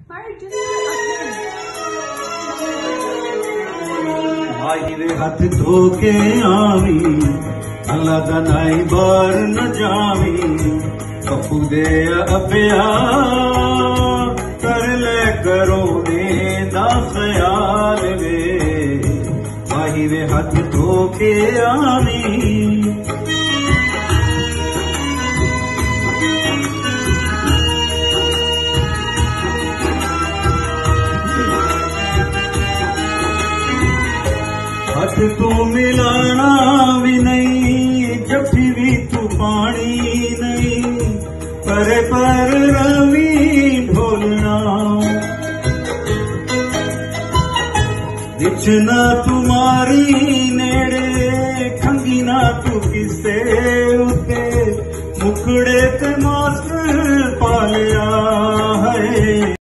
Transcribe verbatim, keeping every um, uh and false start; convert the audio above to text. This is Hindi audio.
भाई हाथ धो के आवी अल्लाह दा नाई बार न जावी पप्पू दे अपिया कर ले करो दा ख्याल वे भाई वे हाथ धो के आवी हाथ तू मिलाना भी नहीं जफ्फी भी तू पानी नहीं पर पर रवि ढोलना दिखना तुम्हारी नेड़े खंगी ना तू किसे उते मुखड़े ते मास्क पालिया